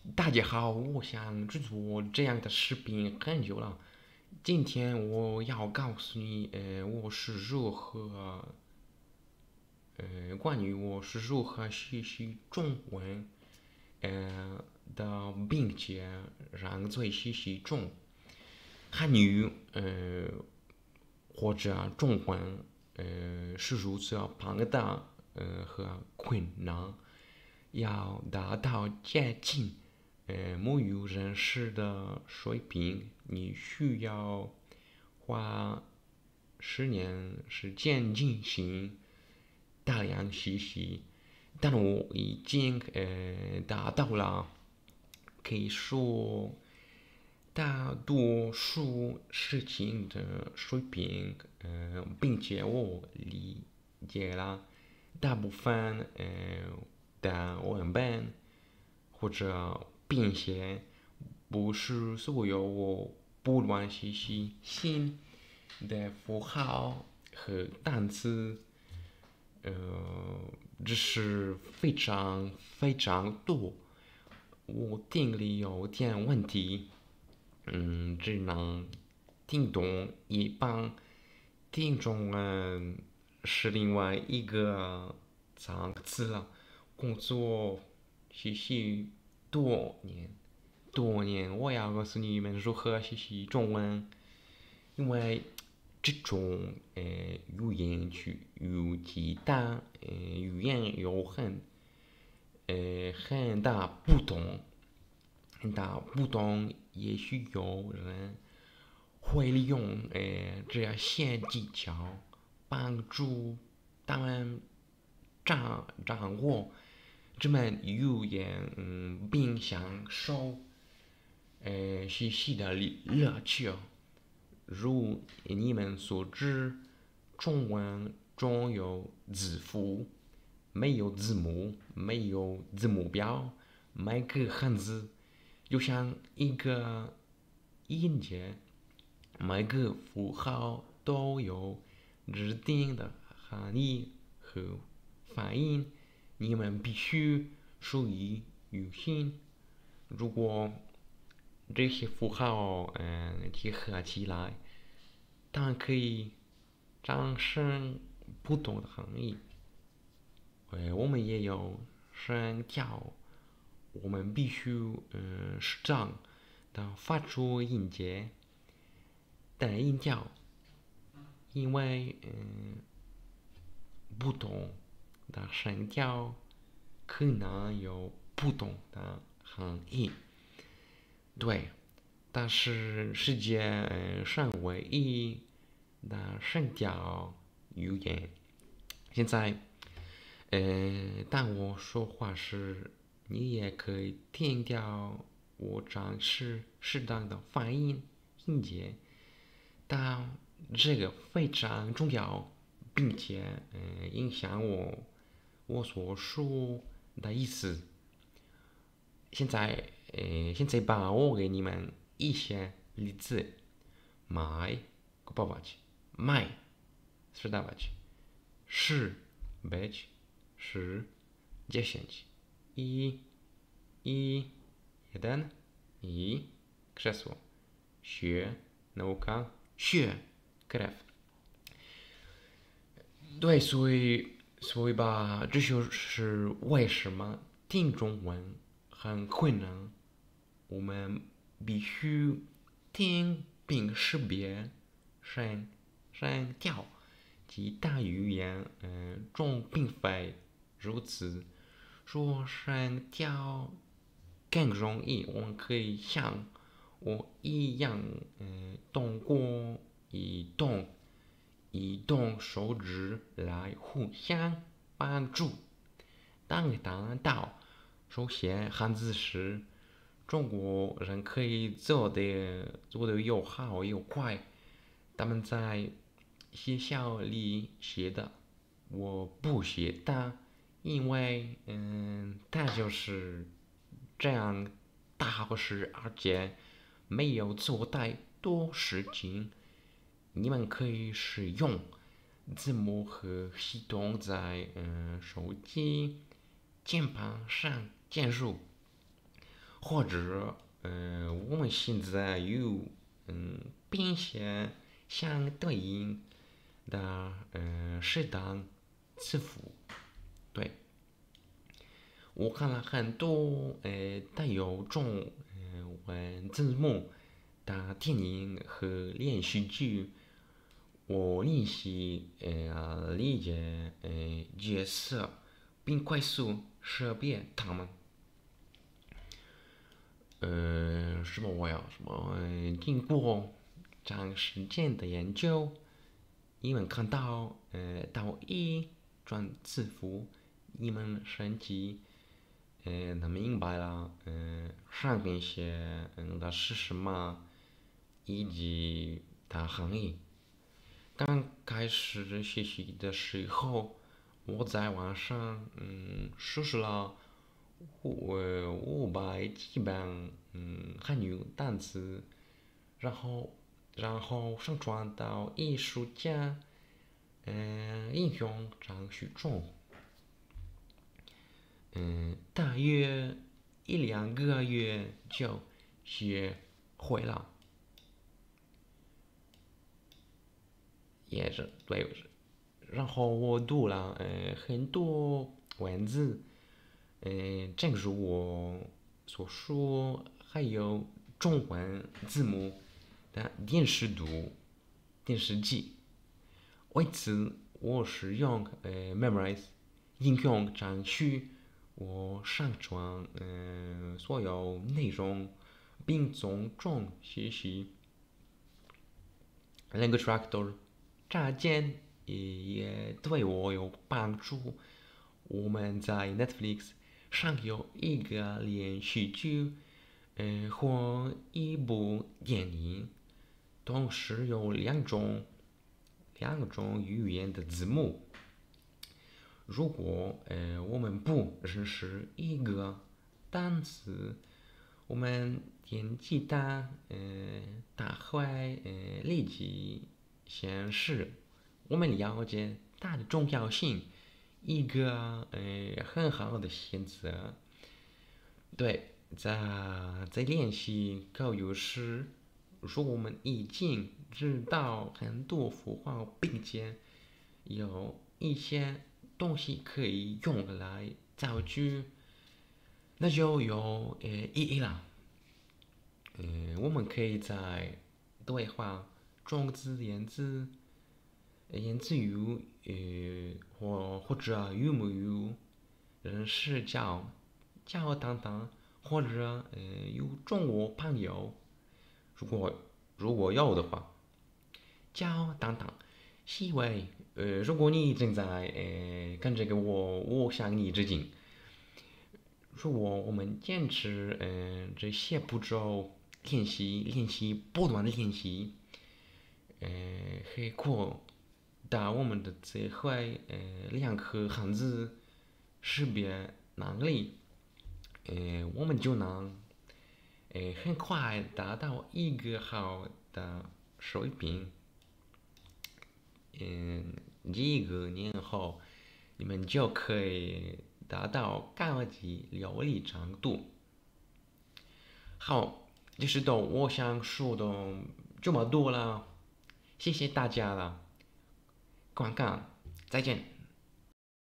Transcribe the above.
大家好，我想制作这样的视频很久了。今天我要告诉你，我是如何，关于我是如何学习中文，呃并且让自己学习汉语，或者中文，是如此庞大，和困难，要达到接近，母语人士的水平，你需要花10年时间进行大量学习，但我已经达到了，可以说大多数事情的水平，并且我理解了大部分的文本或者编写，不是所有我不断学习新的符号和单词，呃，只是非常多。我听力有点问题，只能听懂一半，听中文是另外一个层次了。工作学习多年，我要告诉你们如何学习中文，因为这种与其他语言有很大不同，也许有人会利用这些技巧帮助他们掌握这门语言，并享受学习的乐趣。如你们所知，中文中有字符，没有字母，没有字母表，每个汉字就像一个音节，每个符号都有指定的含义和发音，你们必须注意语音。如果这些符号结合起来，当然可以产生不同的含义。我们也有声调，我们必须适当的发出音节的音调，因为不同的声调可能有不同的含义。对，但是世界上唯一的声调语言。现在，当我说话时，你也可以听到我尝试适当的发音音节，但这个非常重要，并且影响我所说的意思。现在把我给你们一些例子：买 kupować, 卖 sprzedawać, 是 być, 10, i jeden, i krzesło, 学 nauka, 血 krew。对，所以吧，这就是为什么听中文很困难。我们必须听并识别声调，其他语言中并非如此。说声调更容易，我们可以像我一样，通过移动手指来互相帮助。当你谈到手写汉字时，中国人可以做得又好又快。他们在学校里写的，我不写的，因为他就是这样大好事，而且没有做太多事情。你们可以使用字幕和系统在手机键盘上键入。 或者我们现在有并且相对应的适当字符。对，我看了很多带有中文字幕的电影和连续剧，我练习理解角色，并快速识别他们。什么我呀？什么？经过长时间的研究，你们看到到一转字符，你们升级能明白了上面写的是什么，以及它含义。刚开始学习的时候，我在网上输入了500几版汉语单词，然后上传到艺术家应用程序中，大约1、2个月就学会了。也是对，然后我读了很多文字，正如我所说，还有中文字幕的电视机。为此，我使用Memrise 应用程序，我上传所有内容，并从中学习 Language Tractor。乍见也对我有帮助。我们在 Netflix 上有一个连续剧，或一部电影，同时有两种语言的字幕。如果我们不认识一个单词，我们点击它，它会立即显示我们了解它的重要性，一个很好的选择。对，在练习口语时，如果我们已经知道很多符号，并且有一些东西可以用来造句，那就有意义了。我们可以在对话中言之语或者语母语人士交谈谈，或者有中国朋友，如果有的话，交谈谈。希望如果你正在跟这个我向你致敬。如果我们坚持这些步骤练习不断的练习，会扩大我们的智慧量和汉字识别能力，我们就能很快达到一个好的水平。几个年后，你们就可以达到高级流利程度。好，就是都我想说的这么多了，谢谢大家了，观看，再见。